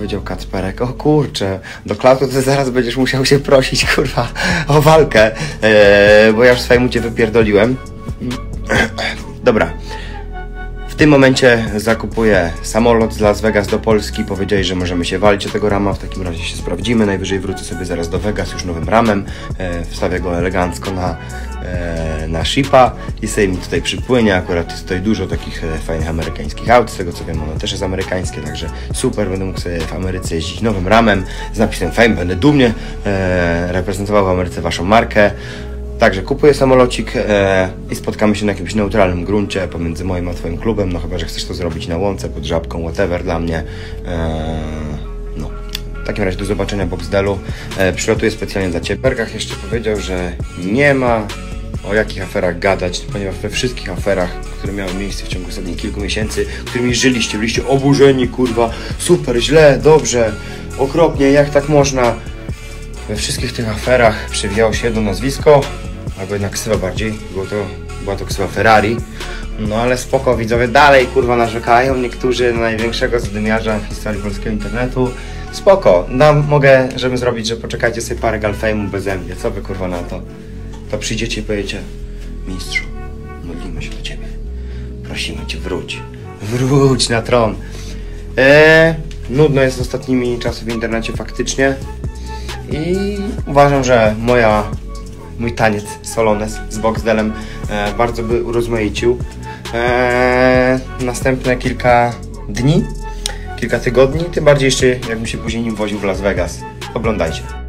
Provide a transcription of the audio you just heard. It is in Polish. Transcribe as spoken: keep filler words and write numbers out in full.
powiedział Kacperek. O kurczę, do klatu to zaraz będziesz musiał się prosić, kurwa, o walkę, eee, bo ja już z fejmu cię wypierdoliłem. Dobra. W tym momencie zakupuję samolot z Las Vegas do Polski. Powiedzieli, że możemy się walić o tego rama. W takim razie się sprawdzimy. Najwyżej wrócę sobie zaraz do Vegas już nowym ramem. E, wstawię go elegancko na, e, na shipa i sobie mi tutaj przypłynie. Akurat jest tutaj dużo takich e, fajnych amerykańskich aut. Z tego co wiem, ono też jest amerykańskie, także super. Będę mógł sobie w Ameryce jeździć nowym ramem z napisem Fame. Będę dumnie e, reprezentował w Ameryce waszą markę. Także kupuję samolocik e, i spotkamy się na jakimś neutralnym gruncie pomiędzy moim a twoim klubem, no chyba, że chcesz to zrobić na łące, pod żabką, whatever dla mnie. E, no, w takim razie do zobaczenia Boxdelu. E, przylotuję specjalnie dla ciebie. Bergach jeszcze powiedział, że nie ma o jakich aferach gadać, ponieważ we wszystkich aferach, które miały miejsce w ciągu ostatnich kilku miesięcy, którymi żyliście, byliście oburzeni, kurwa, super, źle, dobrze, okropnie, jak tak można. We wszystkich tych aferach przewijało się jedno nazwisko, albo jednak ksywa bardziej, było to, była to ksywa Ferrari. No ale spoko, widzowie dalej kurwa narzekają niektórzy na największego zadymiarza w historii polskiego internetu. Spoko, no, mogę, żeby zrobić, że poczekajcie sobie parę galfejmu beze mnie, co wy kurwa na to? To przyjdziecie i powiecie, mistrzu, modlimy się do ciebie, prosimy cię, wróć, wróć na tron. Eee, nudno jest ostatnimi czasy w internecie faktycznie. I uważam, że moja, mój taniec Solones z Boxdelem e, bardzo by urozmaicił e, następne kilka dni, kilka tygodni, tym bardziej jeszcze jakbym się później nim woził w Las Vegas. Oglądajcie.